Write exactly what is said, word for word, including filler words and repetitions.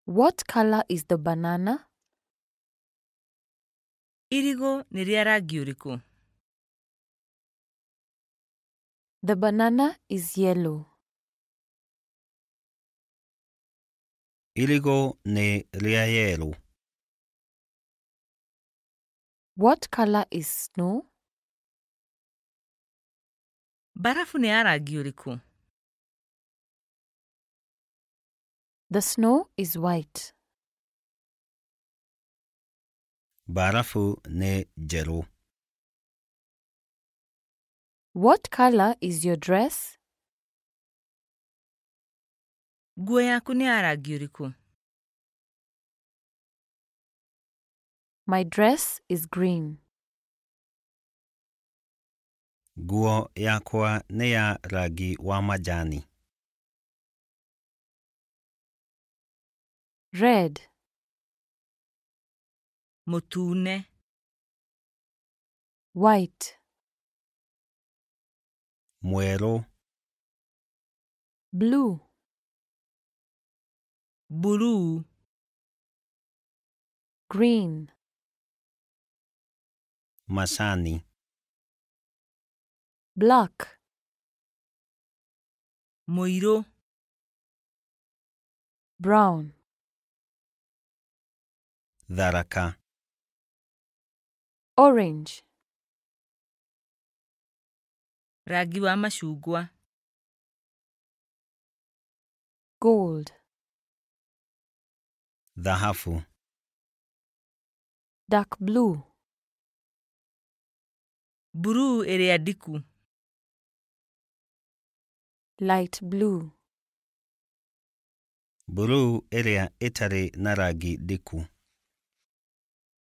What color is the banana? Irigo nĩ rĩa rangi ũrĩkũ? The banana is yellow. Irigo nĩ rĩa yellow. What color is snow? Barafu nĩ ya rangi ũrĩkũ? The snow is white. Barafu nĩ njerũ. What color is your dress? Nguo yaku nĩ ya rangi ũrĩkũ? My dress is green. Nguo yakwa nĩ ya rangi wa majani. Red. Mũtune. White. Mwerũ. Blue. Buruu. Green. Macani. Black. Mũirũ. Brown. Tharaka. Orange. Rangi wa macungwa. Gold. Dhahabu. Dark blue. Buruu ĩrĩa ndiku. Light blue. Buruu ĩrĩa ĩtarĩ na rangi ndiku.